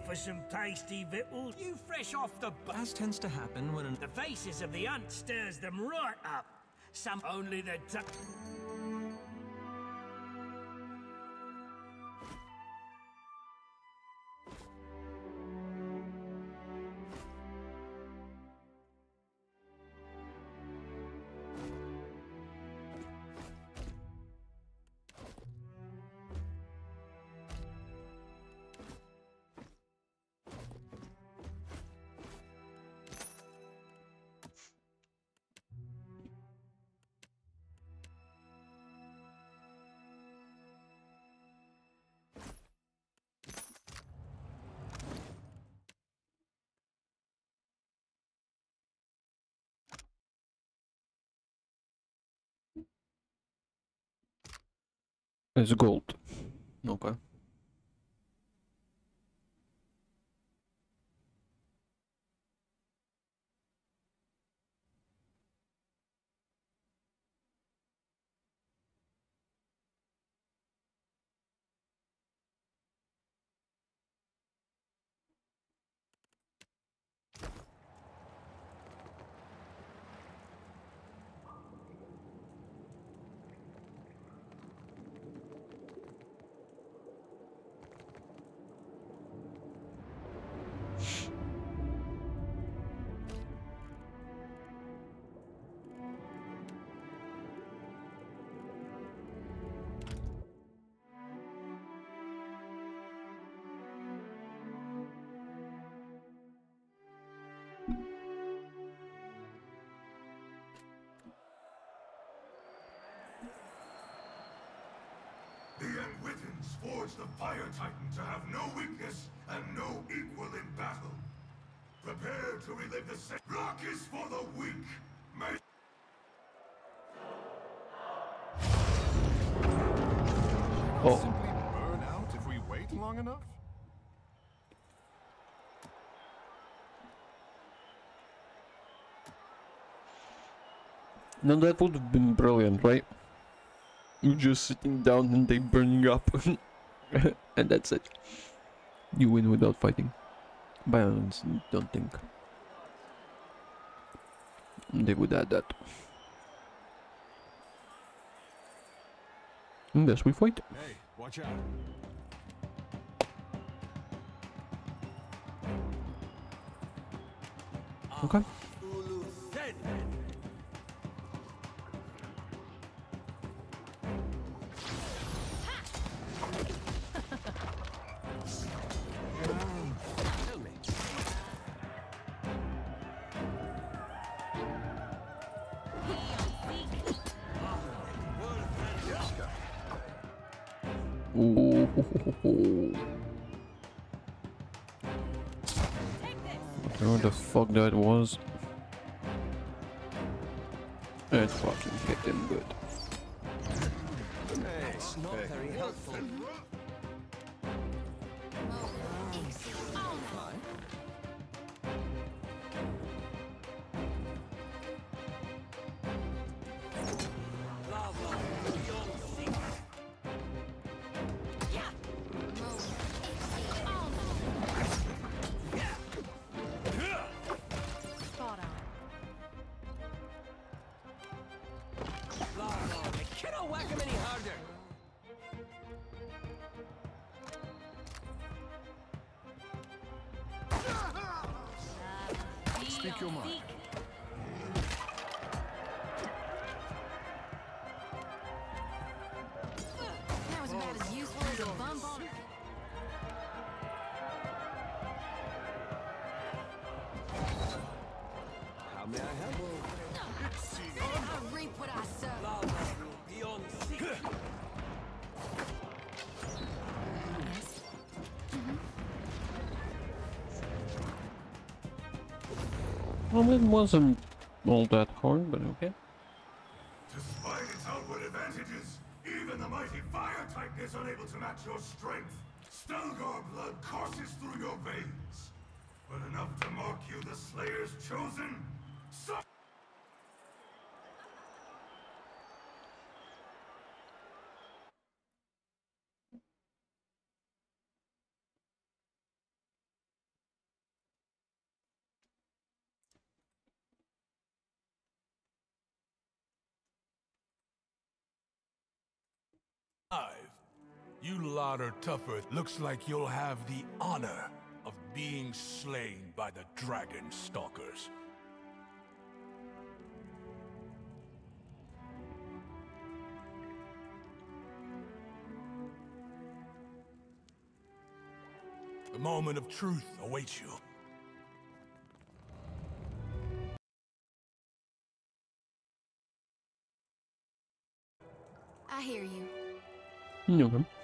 for some tasty victuals? You fresh off the As tends to happen when The faces of the hunt stirs them right up. Some only the It's gold. Okay. The Unwitons forged the Fire Titan to have no weakness and no equal in battle. Prepare to relive the same. Rock is for the weak. May Oh. Simply burn out if we wait long enough? Now that would have been brilliant, right? You just sitting down and they burning up. And that's it. You win without fighting. But I don't think they would add that. Unless we fight. Hey, watch out. Okay. Ooh. I don't know what the fuck that was. It fucking hit him good. That's not very helpful. Speak your mind. That was about as useful as a bump on. How may I help? I reap what I sow. Beyond Well, it wasn't all that hard, but okay. Despite its outward advantages, even the mighty Fire Titan is unable to match your strength. Stelgar blood courses through your veins. But enough to mark you the Slayer's chosen. So You lot are tougher. Looks like you'll have the honor of being slain by the Dragon Stalkers. The moment of truth awaits you. I hear you. Okay.